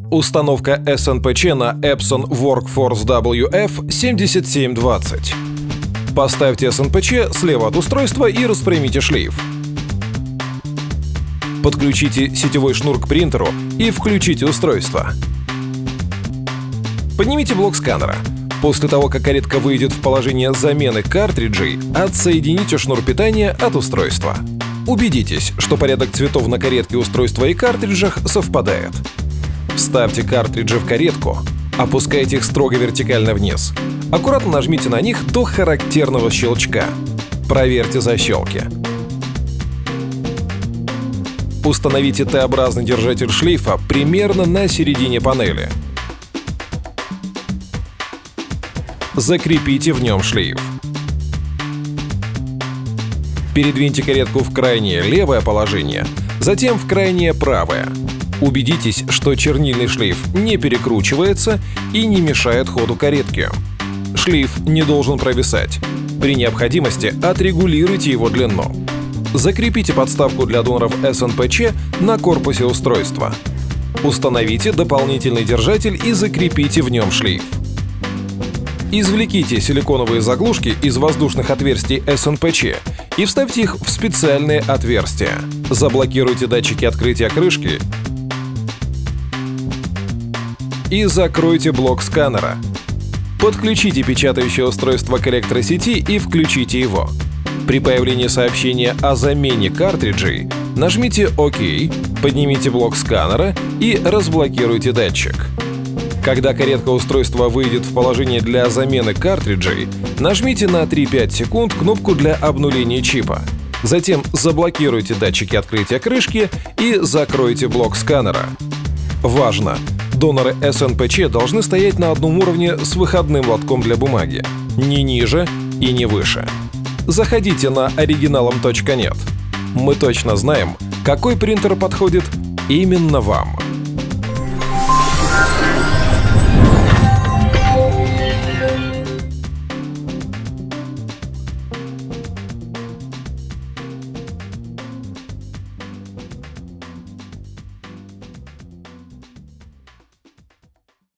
Установка SNPC на Epson Workforce WF7720. Поставьте SNPC слева от устройства и распрямите шлейф. Подключите сетевой шнур к принтеру и включите устройство. Поднимите блок сканера. После того, как каретка выйдет в положение замены картриджей, отсоедините шнур питания от устройства. Убедитесь, что порядок цветов на каретке, устройства и картриджах совпадает. Вставьте картриджи в каретку, опускайте их строго вертикально вниз. Аккуратно нажмите на них до характерного щелчка. Проверьте защелки. Установите Т-образный держатель шлейфа примерно на середине панели. Закрепите в нем шлейф. Передвиньте каретку в крайнее левое положение, затем в крайнее правое. Убедитесь, что чернильный шлейф не перекручивается и не мешает ходу каретки. Шлейф не должен провисать. При необходимости отрегулируйте его длину. Закрепите подставку для доноров SNPC на корпусе устройства. Установите дополнительный держатель и закрепите в нем шлейф. Извлеките силиконовые заглушки из воздушных отверстий SNPC и вставьте их в специальные отверстия. Заблокируйте датчики открытия крышки и закройте блок сканера. Подключите печатающее устройство к электросети и включите его. При появлении сообщения о замене картриджей нажмите ОК, поднимите блок сканера и разблокируйте датчик. Когда каретка устройства выйдет в положение для замены картриджей, нажмите на 3-5 секунд кнопку для обнуления чипа. Затем заблокируйте датчики открытия крышки и закройте блок сканера. Важно! Доноры SNPC должны стоять на одном уровне с выходным лотком для бумаги, не ниже и не выше. Заходите на originalum.net. Мы точно знаем, какой принтер подходит именно вам.